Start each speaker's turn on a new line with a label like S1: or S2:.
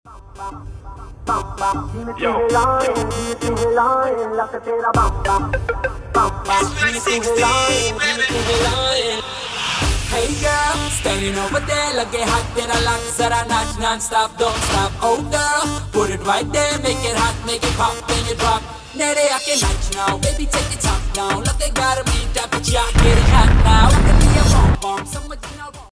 S1: Hey girl, standing over there, looking hot, tera lag, zara naach non-stop, don't stop. Oh girl, put it right there, make it hot, make it pop, then you drop. Nere aake naach now, baby take the top down. Love they got me, that bitch, yeah, get it hot now. I can be a bomb bomb, समझ ना